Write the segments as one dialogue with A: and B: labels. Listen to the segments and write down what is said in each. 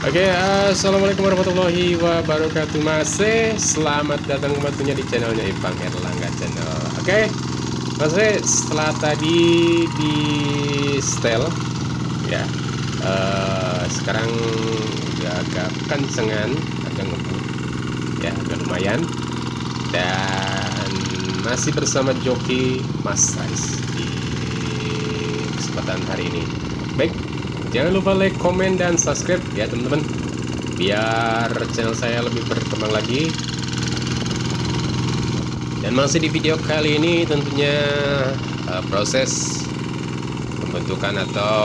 A: Oke, assalamualaikum warahmatullahi wabarakatuh. Mas selamat datang kembali di channelnya Ipang Erlangga Channel. Oke, Mas setelah tadi di setel ya, sekarang udah agak kencengan, agak ngebut ya, agak lumayan. Dan masih bersama joki Mas Rais di kesempatan hari ini. Baik, jangan lupa like, komen, dan subscribe ya teman-teman, biar channel saya lebih berkembang lagi. Dan masih di video kali ini tentunya proses pembentukan atau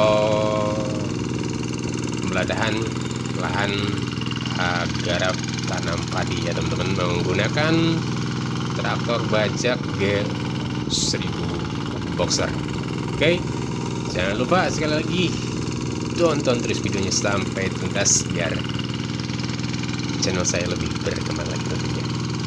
A: pembeladahan lahan garap tanam padi ya teman-teman, menggunakan traktor bajak G1000 Boxer. Oke, jangan lupa sekali lagi tonton terus videonya sampai tuntas biar channel saya lebih berkembang lagi tentunya.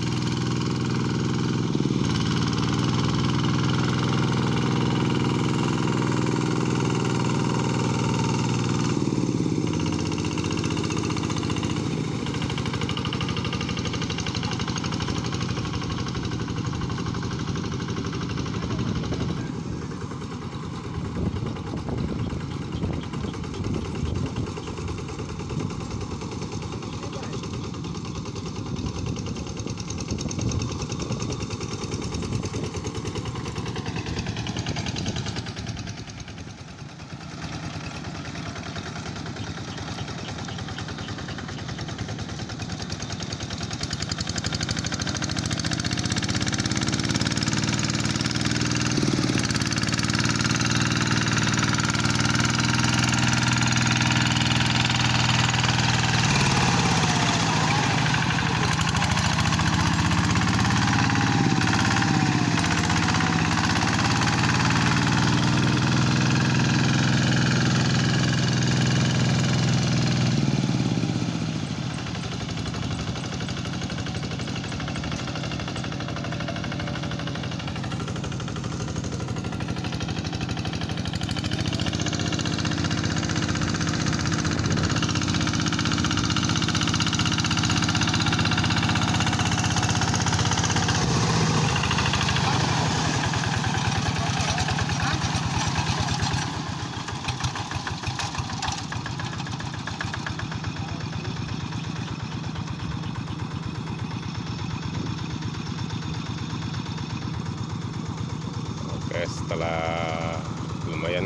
A: Oke, setelah lumayan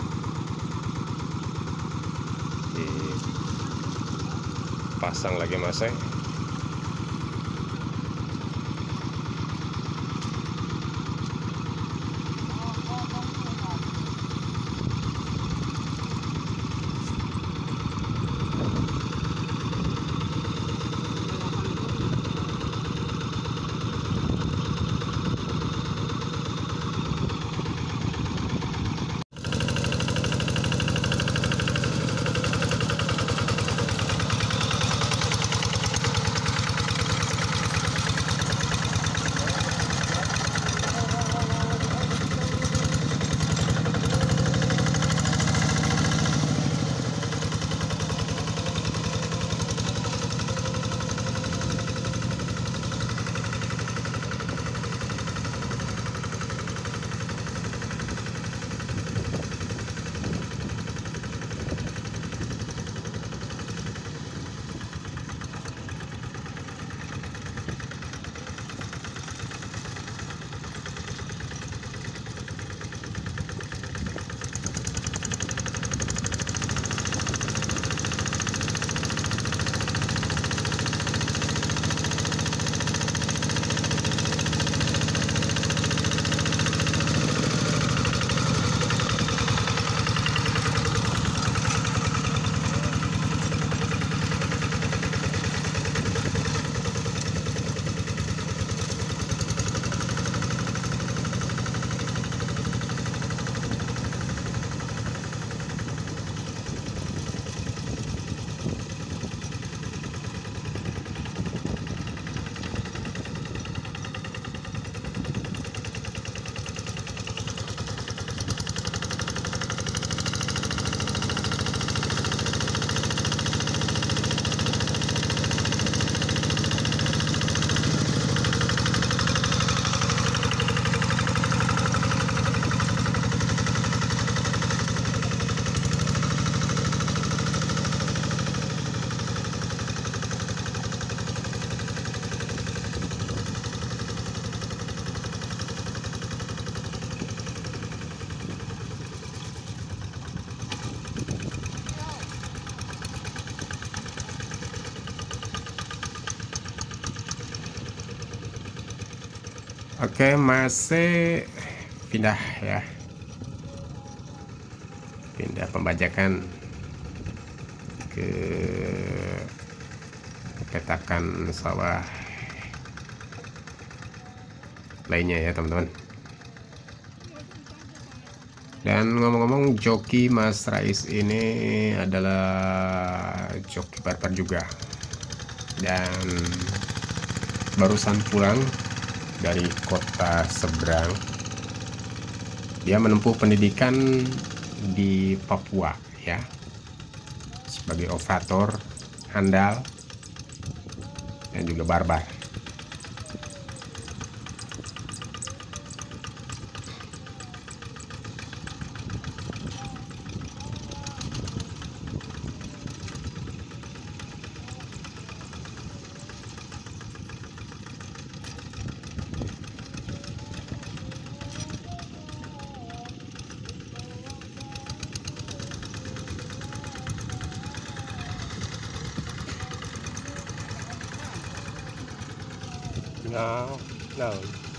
A: dipasang lagi Mas. Oke, masih pindah ya, pindah pembajakan ke petakan sawah lainnya ya teman-teman. Dan ngomong-ngomong, joki Mas Rais ini adalah joki barbar juga, dan barusan pulang dari kota seberang. Dia menempuh pendidikan di Papua ya, sebagai operator handal dan juga barbar. No, no.